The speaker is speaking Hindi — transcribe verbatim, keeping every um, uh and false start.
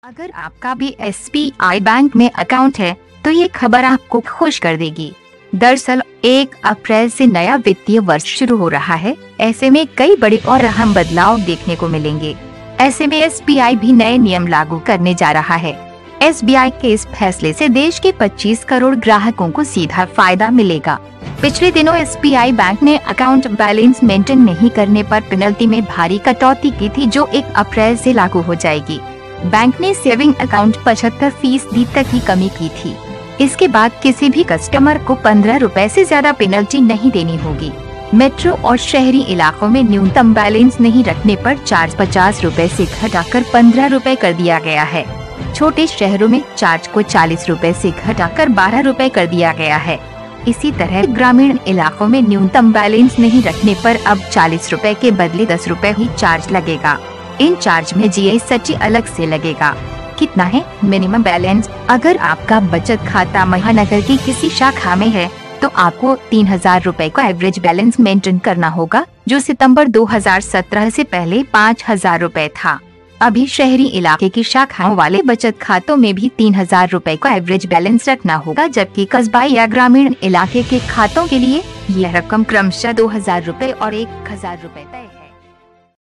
अगर आपका भी एस बी आई बैंक में अकाउंट है तो ये खबर आपको खुश कर देगी। दरअसल एक अप्रैल से नया वित्तीय वर्ष शुरू हो रहा है। ऐसे में कई बड़े और अहम बदलाव देखने को मिलेंगे। ऐसे में एस बी आई भी नए नियम लागू करने जा रहा है। एस बी आई के इस फैसले से देश के पच्चीस करोड़ ग्राहकों को सीधा फायदा मिलेगा। पिछले दिनों एस बी आई बैंक ने अकाउंट बैलेंस मेंटेन नहीं करने पर पेनल्टी में भारी कटौती की थी, जो एक अप्रैल से लागू हो जाएगी। बैंक ने सेविंग अकाउंट पचहत्तर फीसदी तक की कमी की थी। इसके बाद किसी भी कस्टमर को पंद्रह रुपए से ज्यादा पेनल्टी नहीं देनी होगी। मेट्रो और शहरी इलाकों में न्यूनतम बैलेंस नहीं रखने पर चार्ज पचास रुपए से घटाकर पंद्रह रुपए कर दिया गया है। छोटे शहरों में चार्ज को चालीस रुपए से घटाकर बारह रुपए कर दिया गया है। इसी तरह ग्रामीण इलाकों में न्यूनतम बैलेंस नहीं रखने पर अब चालीस रुपए के बदले दस रुपए ही चार्ज लगेगा। इन चार्ज में जी एस टी अलग से लगेगा। कितना है मिनिमम बैलेंस? अगर आपका बचत खाता महानगर की किसी शाखा में है तो आपको तीन हजार रूपए का एवरेज बैलेंस मेंटेन करना होगा, जो सितंबर दो हजार सत्रह से पहले पाँच हजार रूपए था। अभी शहरी इलाके की शाखाओं वाले बचत खातों में भी तीन हजार रूपए का एवरेज बैलेंस रखना होगा, जबकि कस्बा या ग्रामीण इलाके के खातों के लिए यह रकम क्रमशः दो हजार रूपए और एक हजार रूपए तय